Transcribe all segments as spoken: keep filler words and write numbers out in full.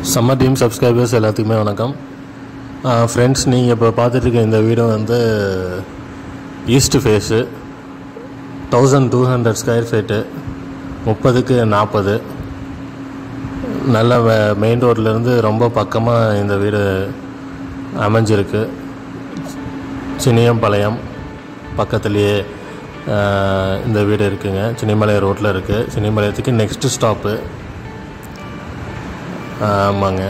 Summer team subscribers எல்லாத்துக்குமே வணக்கம். Friends, நீங்கள் இப்போ பார்த்துட்ருக்க இந்த வீடு வந்து east face thousand two hundred square feet முப்பதுக்கு நாற்பது நல்ல மெயின் ரோட்லேருந்து ரொம்ப பக்கமாக இந்த வீடு அமைஞ்சிருக்கு. சின்னியம்பாளையம் பக்கத்துலேயே இந்த வீடு இருக்குங்க. சின்னிமலை ரோட்டில் இருக்குது. சின்னிமலையத்துக்கு நெக்ஸ்ட்டு ஸ்டாப்பு. ஆமாங்க.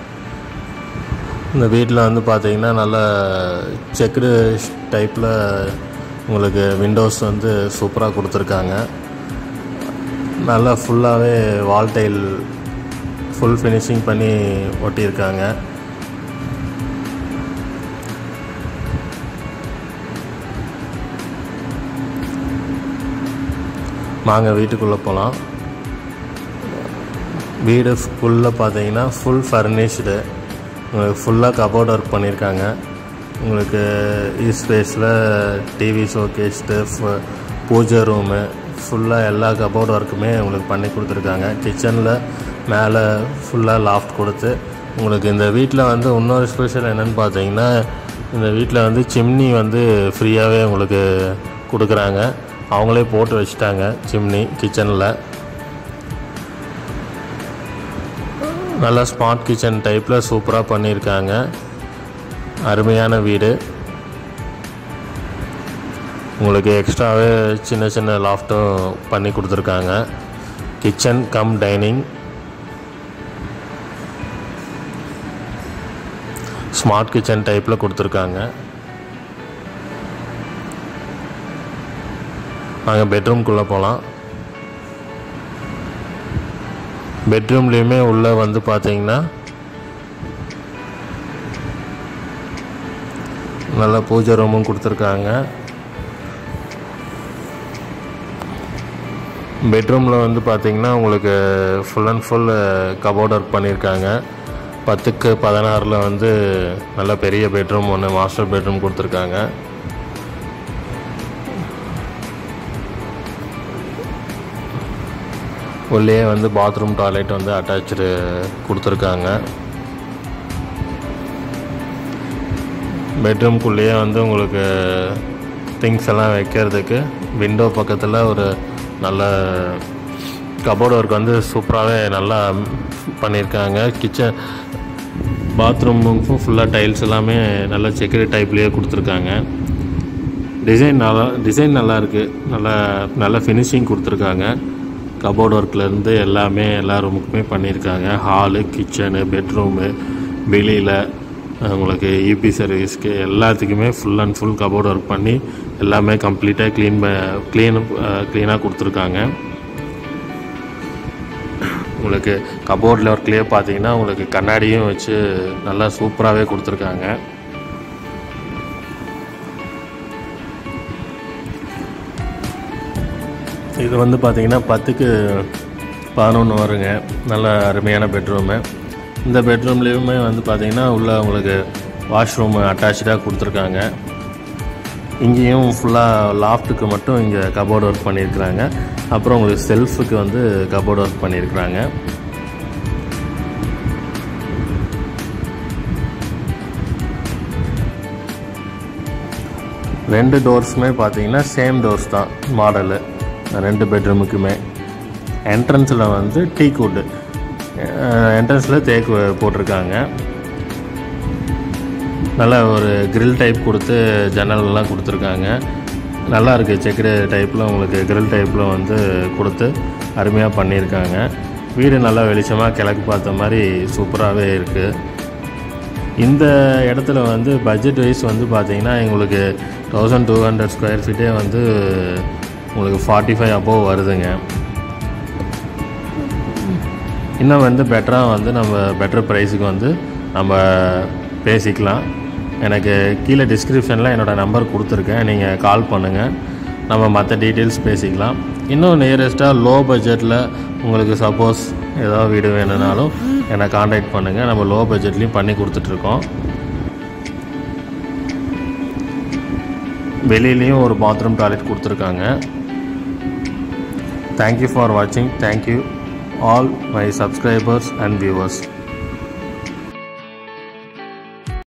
இந்த வீட்டில் வந்து பார்த்திங்கன்னா நல்லா செக்குடு டைப்பில் உங்களுக்கு விண்டோஸ் வந்து சூப்பராக கொடுத்துருக்காங்க. நல்லா ஃபுல்லாகவே வால் டைல் ஃபுல் ஃபினிஷிங் பண்ணி ஒட்டியிருக்காங்க. வாங்க வீட்டுக்குள்ளே போகலாம். வீடு ஃபுல்லாக பார்த்தீங்கன்னா ஃபுல் ஃபர்னிஷ்டு. உங்களுக்கு ஃபுல்லாக கபோர்ட் ஒர்க் பண்ணியிருக்காங்க. உங்களுக்கு ஈஸ்ட் ஃபேஸில் டிவி ஷோகேஸ்ட்டு பூஜை ரூமு ஃபுல்லாக எல்லா கபோர்ட் ஒர்க்குமே உங்களுக்கு பண்ணி கொடுத்துருக்காங்க. கிச்சனில் மேலே ஃபுல்லாக லாஃப்ட் கொடுத்து உங்களுக்கு இந்த வீட்டில் வந்து இன்னொரு ஸ்பெஷல் என்னென்னு பார்த்தீங்கன்னா, இந்த வீட்டில் வந்து சிம்னி வந்து ஃப்ரீயாகவே உங்களுக்கு கொடுக்குறாங்க. அவங்களே போட்டு வச்சுட்டாங்க சிம்னி கிச்சனில். நல்லா ஸ்மார்ட் கிச்சன் டைப்பில் சூப்பராக பண்ணியிருக்காங்க. அருமையான வீடு. உங்களுக்கு எக்ஸ்ட்ராவே சின்ன சின்ன லாஃப்ட்டும் பண்ணி கொடுத்துருக்காங்க. Kitchen cum dining smart kitchen டைப்பில் கொடுத்துருக்காங்க. நாங்கள் பெட்ரூம்குள்ளே போகலாம். பெட்ரூம்லேயுமே உள்ளே வந்து பார்த்தீங்கன்னா நல்லா பூஜை ரூமும் கொடுத்துருக்காங்க. பெட்ரூமில் வந்து பார்த்திங்கன்னா உங்களுக்கு full and full cupboard work பண்ணியிருக்காங்க. பத்துக்கு பதினாறில் வந்து நல்ல பெரிய பெட்ரூம் ஒன்று மாஸ்டர் பெட்ரூம் கொடுத்துருக்காங்க. உள்ளே வந்து பாத்ரூம் டாய்லெட் வந்து அட்டாச்சு கொடுத்துருக்காங்க. பெட்ரூம்குள்ளேயே வந்து உங்களுக்கு திங்ஸ் எல்லாம் வைக்கிறதுக்கு விண்டோ பக்கத்தில் ஒரு நல்ல கபோர்ட் ஒர்க் வந்து சூப்பராகவே நல்லா பண்ணியிருக்காங்க. கிச்சன் பாத்ரூமுக்கும் ஃபுல்லாக டைல்ஸ் எல்லாமே நல்லா செக்குடு டைப்லேயே கொடுத்துருக்காங்க. டிசைன் நல்லா டிசைன் நல்லா இருக்குது. நல்லா நல்ல ஃபினிஷிங் கொடுத்துருக்காங்க. கபோர்ட் ஒர்க்லேருந்து எல்லாமே எல்லா ரூமுக்குமே பண்ணியிருக்காங்க. ஹாலு, கிச்சனு, பெட்ரூமு, வெளியில் உங்களுக்கு யூபி சர்வீஸ்க்கு எல்லாத்துக்குமே full and full cupboard work பண்ணி எல்லாமே கம்ப்ளீட்டாக க்ளீன் க்ளீன் க்ளீனாக கொடுத்துருக்காங்க. உங்களுக்கு கபோர்டில் ஒர்க்லேயே பார்த்தீங்கன்னா உங்களுக்கு கண்ணாடியும் வச்சு நல்லா சூப்பராகவே கொடுத்துருக்காங்க. இது வந்து பார்த்திங்கன்னா பத்துக்கு பதினொன்று வருங்க. நல்ல அருமையான பெட்ரூமு. இந்த பெட்ரூம்லேயுமே வந்து பார்த்திங்கன்னா உள்ளே உங்களுக்கு வாஷ்ரூமு அட்டாச்சாக கொடுத்துருக்காங்க. இங்கேயும் ஃபுல்லாக லாஃப்ட்டுக்கு மட்டும் இங்கே கபோர்ட் ஒர்க் பண்ணியிருக்கிறாங்க. அப்புறம் உங்களுக்கு செல்ஃபுக்கு வந்து கபோர்ட் ஒர்க் பண்ணியிருக்கிறாங்க. ரெண்டு டோர்ஸுமே பார்த்திங்கன்னா சேம் டோர்ஸ் தான் மாடலு. ரெண்டு பெட்ரூமுக்குமே என்ட்ரன்ஸில் வந்து டீக் வுட்டு என்ட்ரன்ஸில் தேக்கு போட்டிருக்காங்க. நல்லா ஒரு கிரில் டைப் கொடுத்து ஜன்னல்லாம் கொடுத்துருக்காங்க. நல்லா இருக்குது. செக்குடு டைப்பில் உங்களுக்கு கிரில் டைப்பில் வந்து கொடுத்து அருமையாக பண்ணியிருக்காங்க. வீடு நல்லா வெளிச்சமாக கிழக்கு பார்த்த மாதிரி சூப்பராகவே இருக்குது. இந்த இடத்துல வந்து பட்ஜெட் வைஸ் வந்து பார்த்திங்கன்னா எங்களுக்கு தௌசண்ட் டூ ஹண்ட்ரட் ஸ்கொயர் ஃபீட்டே வந்து உங்களுக்கு ஃபார்ட்டி ஃபைவ் அபோவ் வருதுங்க. இன்னும் வந்து பெட்டராக வந்து நம்ம பெட்டர் ப்ரைஸுக்கு வந்து நம்ம பேசிக்கலாம். எனக்கு கீழே டிஸ்கிரிப்ஷனில் என்னோடய நம்பர் கொடுத்துருக்கேன். நீங்கள் கால் பண்ணுங்கள். நம்ம மற்ற டீட்டெயில்ஸ் பேசிக்கலாம். இன்னும் நியரஸ்ட்டாக லோ பட்ஜெட்டில் உங்களுக்கு சப்போஸ் ஏதாவது வீடு வேணும்னாலும் என்னை காண்டாக்ட் பண்ணுங்கள். நம்ம லோ பட்ஜெட்லேயும் பண்ணி கொடுத்துட்ருக்கோம். வெளியிலையும் ஒரு பாத்ரூம் டாய்லெட் கொடுத்துருக்காங்க. Thank you for watching. Thank you all my subscribers and viewers.